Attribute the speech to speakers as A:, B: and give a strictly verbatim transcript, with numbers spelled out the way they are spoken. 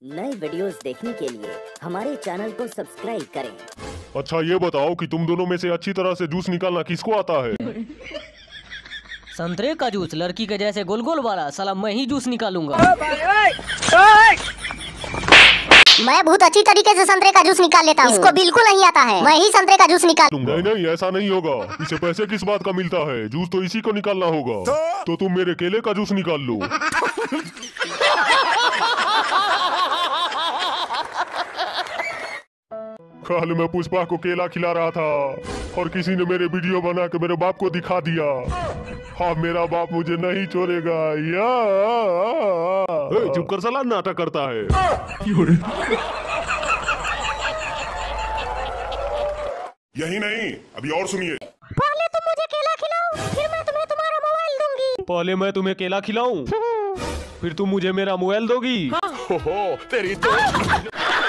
A: नए वीडियोस देखने के लिए हमारे चैनल को सब्सक्राइब करें।
B: अच्छा ये बताओ कि तुम दोनों में से अच्छी तरह से जूस निकालना किसको आता है?
C: संतरे का जूस, लड़की के जैसे गोल गोल वाला, साला मैं ही जूस निकालूंगा।
D: मैं बहुत अच्छी तरीके से संतरे का जूस निकाल लेता हूँ। इसको बिल्कुल नहीं आता है, मैं ही संतरे का जूस निकालूंगा।
B: नहीं नहीं ऐसा नहीं होगा, इसे पैसे किस बात का मिलता है? जूस तो इसी को निकालना होगा। तो तुम मेरे केले का जूस निकाल लो। कल मैं पुष्पा को केला खिला रहा था और किसी ने मेरे वीडियो बना के मेरे बाप को दिखा दिया। हाँ मेरा बाप मुझे नहीं छोड़ेगा। या चुप कर साला, नाटक करता है।
E: यही नहीं, अभी और सुनिए।
D: पहले तुम मुझे केला खिलाओ, फिर मैं तुम्हें तुम्हारा मोबाइल दूंगी।
B: पहले मैं तुम्हें केला खिलाऊं, फिर तुम मुझे मेरा मोबाइल दोगी।
E: हो हो, तेरी तो